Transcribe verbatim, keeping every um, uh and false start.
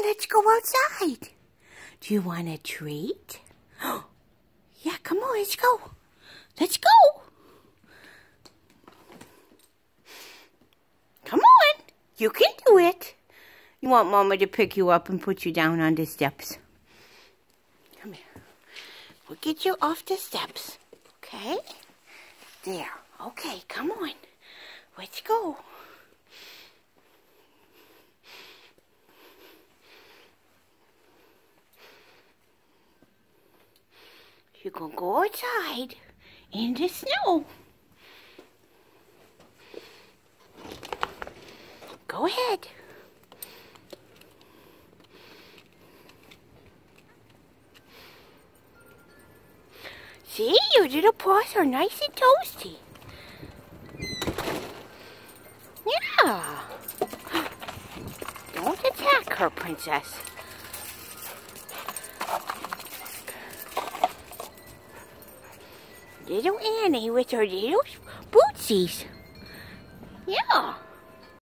let's go outside. Do you want a treat? Yeah, come on, let's go. Let's go. Come on, you can do it. You want Mama to pick you up and put you down on the steps? Come here. We'll get you off the steps, okay? There. Okay, come on. Let's go. You can go outside in the snow. Go ahead. See, your little paws are nice and toasty. Yeah. Don't attack her, Princess. Little Annie with her little bootsies. Yeah.